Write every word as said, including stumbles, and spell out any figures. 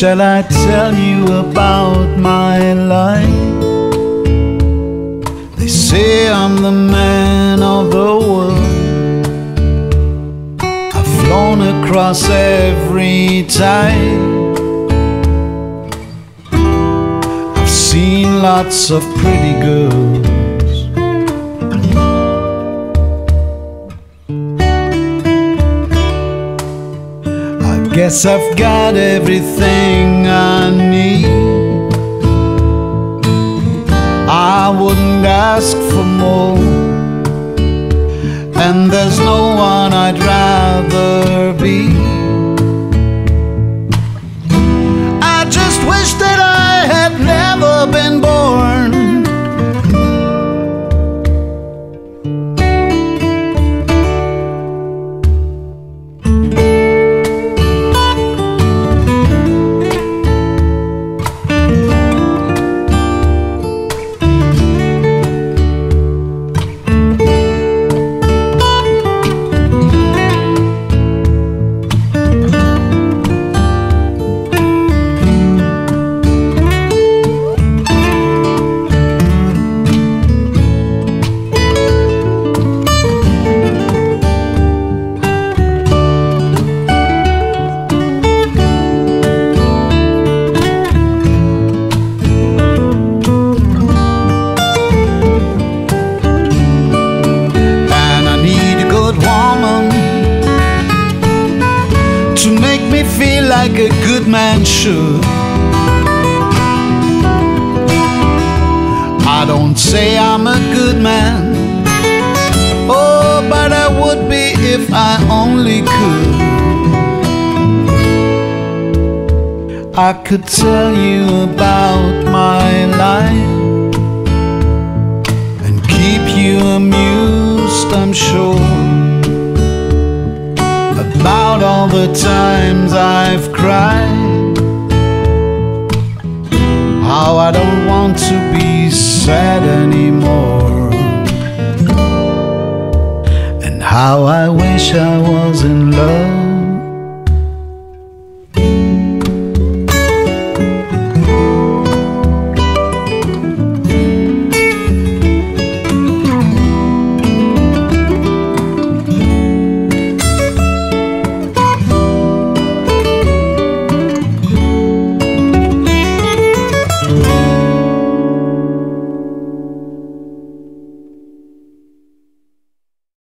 shall I tell you about my life? They say I'm the man of the world. I've flown across every tide. I've seen lots of pretty girls. Guess I've got everything I need. I wouldn't ask for more, and there's no one I'd rather be. I just wish that I had never been born. To make me feel like a good man should. I don't say I'm a good man, oh, but I would be if I only could. I could tell you about my life and keep you amused, I'm sure, about all the times I've cried, how I don't want to be sad anymore, and how I wish I was in love.